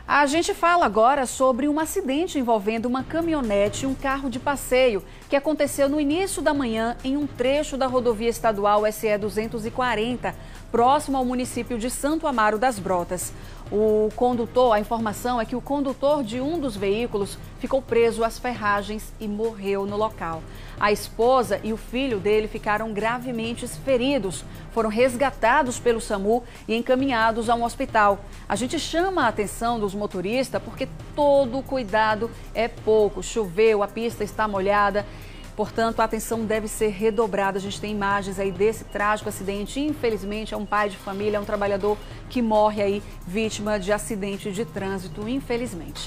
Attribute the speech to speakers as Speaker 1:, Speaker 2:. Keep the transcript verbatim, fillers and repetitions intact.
Speaker 1: A gente fala agora sobre um acidente envolvendo uma caminhonete e um carro de passeio que aconteceu no início da manhã em um trecho da rodovia estadual S E duzentos e quarenta, próximo ao município de Santo Amaro das Brotas. O condutor, a informação é que o condutor de um dos veículos ficou preso às ferragens e morreu no local. A esposa e o filho dele ficaram gravemente feridos, foram resgatados pelo SAMU e encaminhados a um hospital. A gente chama a atenção dos motoristas porque todo cuidado é pouco. Choveu, a pista está molhada. Portanto, a atenção deve ser redobrada. A gente tem imagens aí desse trágico acidente. Infelizmente, é um pai de família, é um trabalhador que morre aí vítima de acidente de trânsito, infelizmente.